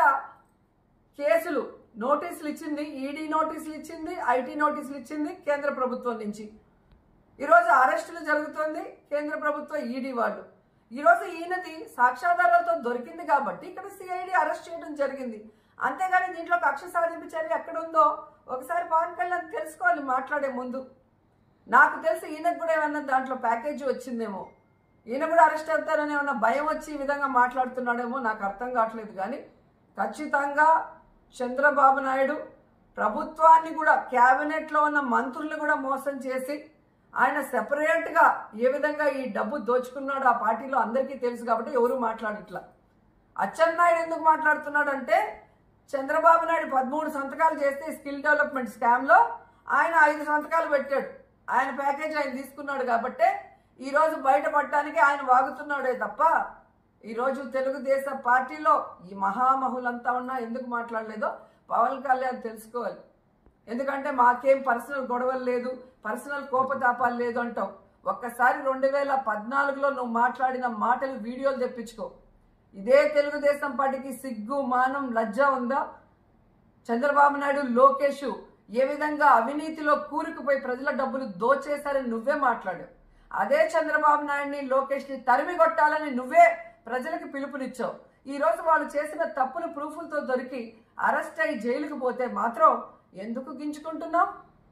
Speaker 1: కేసులు నోటీసులు ఇచ్చింది ఈడీ, నోటీసులు ఇచ్చింది ఐటీ, నోటీసులు ఇచ్చింది కేంద్ర ప్రభుత్వం నుంచి. ఈరోజు అరెస్టులు జరుగుతుంది కేంద్ర ప్రభుత్వం ఈడీ వాళ్ళు. ఈరోజు ఈయనది సాక్ష్యాధారాలతో దొరికింది కాబట్టి ఇక్కడ సిఐడి అరెస్ట్ చేయడం జరిగింది. అంతేగాని దీంట్లో కక్ష సాధింపు చర్య ఎక్కడ ఉందో ఒకసారి పవన్ కళ్యాణ్ తెలుసుకోవాలి మాట్లాడే ముందు. నాకు తెలిసి ఈయనకు కూడా ఏమన్నా దాంట్లో ప్యాకేజీ వచ్చిందేమో, ఈయన కూడా అరెస్ట్ అవుతారని ఏమన్నా భయం వచ్చి ఈ విధంగా మాట్లాడుతున్నాడేమో నాకు అర్థం కావట్లేదు. కానీ ఖచ్చితంగా చంద్రబాబు నాయుడు ప్రభుత్వాన్ని కూడా క్యాబినెట్లో ఉన్న మంత్రులు కూడా మోసం చేసి ఆయన సెపరేట్గా ఏ విధంగా ఈ డబ్బు దోచుకున్నాడు ఆ పార్టీలో అందరికీ తెలుసు కాబట్టి ఎవరు మాట్లాడట్లా. అచ్చెన్నాయుడు ఎందుకు మాట్లాడుతున్నాడు అంటే చంద్రబాబు నాయుడు 13 సంతకాలు చేస్తే స్కిల్ డెవలప్మెంట్ స్కామ్లో ఆయన 5 సంతకాలు పెట్టాడు. ఆయన ప్యాకేజ్ ఆయన తీసుకున్నాడు కాబట్టే ఈరోజు బయటపడటానికి ఆయన వాగుతున్నాడే తప్ప ఈరోజు తెలుగుదేశం పార్టీలో ఈ మహామహులంతా ఉన్నా ఎందుకు మాట్లాడలేదో పవన్ కళ్యాణ్ తెలుసుకోవాలి. ఎందుకంటే మాకేం పర్సనల్ గొడవలు లేదు, పర్సనల్ కోపతాపాలు లేదు అంటావు. ఒక్కసారి 2014లో నువ్వు మాట్లాడిన మాటలు వీడియోలు తెప్పించుకో. ఇదే తెలుగుదేశం పార్టీకి సిగ్గు, మానం, లజ్జ ఉందా? చంద్రబాబు నాయుడు, లోకేష్ ఏ విధంగా అవినీతిలో కూరుకుపోయి ప్రజల డబ్బులు దోచేశారని నువ్వే మాట్లాడావు. అదే చంద్రబాబు నాయుడిని, లోకేష్ని తరిమి కొట్టాలని నువ్వే ప్రజలకు పిలుపునిచ్చావు. ఈరోజు వాళ్ళు చేసిన తప్పులు ప్రూఫ్లతో దొరికి అరెస్ట్ అయ్యి జైలుకు పోతే మాత్రం ఎందుకు గింజుకుంటున్నావు?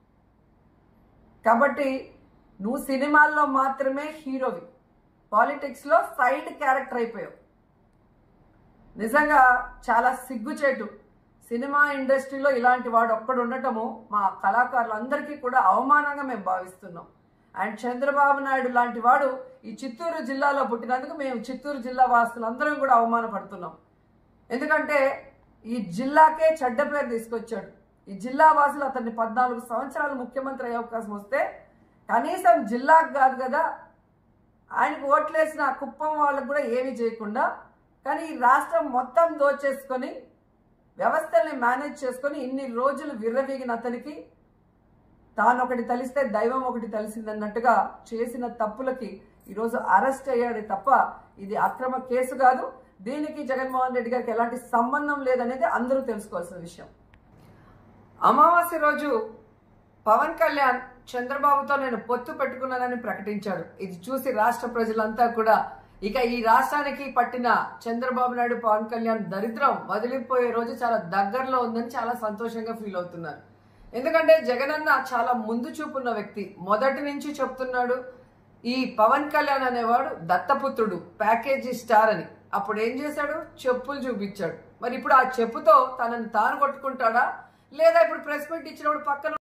Speaker 1: కాబట్టి నువ్వు సినిమాల్లో మాత్రమే హీరోవి, పాలిటిక్స్లో సైడ్ క్యారెక్టర్ అయిపోయావు. నిజంగా చాలా సిగ్గుచేటు. సినిమా ఇండస్ట్రీలో ఇలాంటి వాడు ఒక్కడు ఉండటము మా కళాకారులందరికీ కూడా అవమానంగా మేము భావిస్తున్నాం. అండ్ చంద్రబాబు నాయుడు లాంటి వాడు ఈ చిత్తూరు జిల్లాలో పుట్టినందుకు మేము చిత్తూరు జిల్లా వాసులందరం కూడా అవమానపడుతున్నాం. ఎందుకంటే ఈ జిల్లాకే చెడ్డ పేరు తీసుకొచ్చాడు. ఈ జిల్లా వాసులు అతన్ని 14 సంవత్సరాలు ముఖ్యమంత్రి అయ్యే అవకాశం వస్తే కనీసం జిల్లాకు కాదు కదా, ఆయనకు ఓట్లేసిన కుప్పం వాళ్ళకు కూడా ఏమీ చేయకుండా, కానీ ఈ రాష్ట్రం మొత్తం దోచేసుకొని వ్యవస్థల్ని మేనేజ్ చేసుకొని ఇన్ని రోజులు విర్రవీగిన అతనికి తాను ఒకటి తలిస్తే దైవం ఒకటి తెలిసిందన్నట్టుగా చేసిన తప్పులకి ఈరోజు అరెస్ట్ అయ్యాడు తప్ప ఇది అక్రమ కేసు కాదు. దీనికి జగన్మోహన్ రెడ్డి గారికి ఎలాంటి సంబంధం లేదనేది అందరూ తెలుసుకోవాల్సిన విషయం. అమావాస్య రోజు పవన్ కళ్యాణ్ చంద్రబాబుతో నేను పొత్తు పెట్టుకున్నానని ప్రకటించాడు. ఇది చూసి రాష్ట్ర ప్రజలంతా కూడా ఇక ఈ రాష్ట్రానికి పట్టిన చంద్రబాబు నాయుడు, పవన్ కళ్యాణ్ దరిద్రం వదిలిపోయే రోజు చాలా దగ్గరలో ఉందని చాలా సంతోషంగా ఫీల్ అవుతున్నారు. ఎందుకంటే జగనన్న చాలా ముందు చూపున్న వ్యక్తి. మొదటి నుంచి చెప్తున్నాడు ఈ పవన్ కళ్యాణ్ అనేవాడు దత్తపుత్రుడు, ప్యాకేజీ స్టార్ అని. అప్పుడు ఏం చేశాడు? చెప్పులు చూపించాడు. మరి ఇప్పుడు ఆ చెప్పుతో తనని తాను కొట్టుకుంటాడా, లేదా ఇప్పుడు ప్రెస్ మీట్ ఇచ్చినప్పుడు పక్కన